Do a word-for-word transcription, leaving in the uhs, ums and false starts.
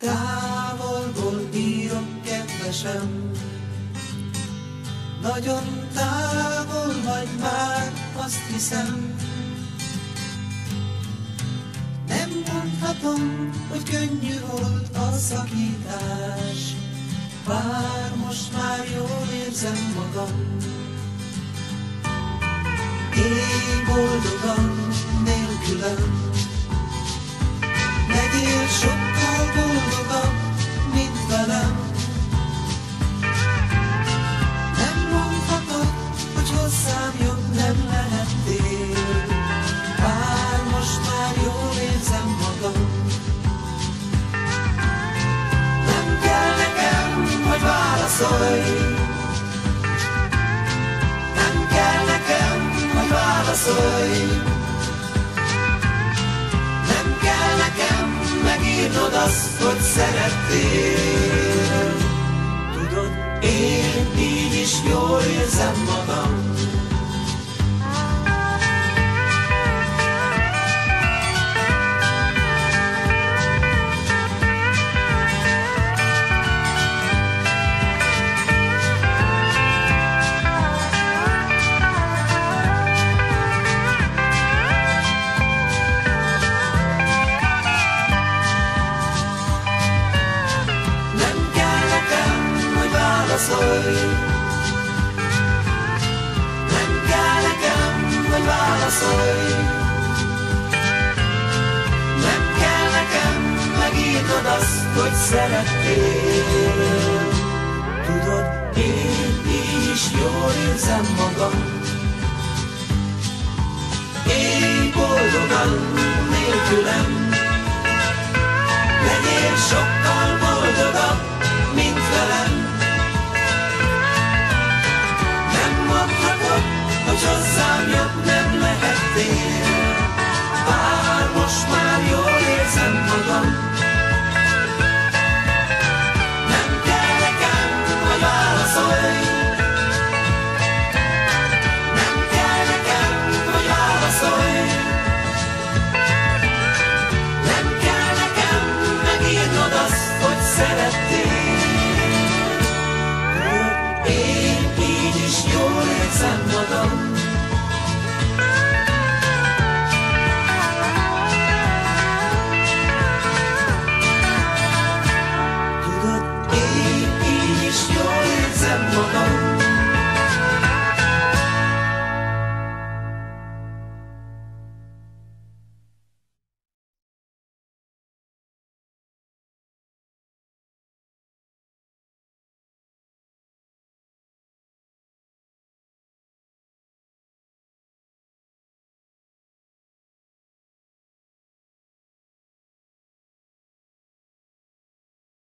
Távolból írok, kedvesem, nagyon távol vagy már, azt hiszem. Nem mondhatom, hogy könnyű volt a szakítás, bár most már jól érzem magam. Élj boldogan nélkülem, legyél sokkal boldogabb, mint velem. Nem mondhatod, hogy hozzám jobb nem lehettél, bár most már jól érzem magam. Nem kell nekem, hogy válaszolj, nem kell nekem, hogy válaszolj. Nem kell nekem megírnod azt, hogy szerettél. Tudod, én így is jól érzem magam. Nem kell nekem, hogy válaszolj. Nem kell nekem megírnod azt, hogy szerettél. Tudod, én így is jól érzem magam. Élj boldogan nélkülem, legyél sokkal boldogabb,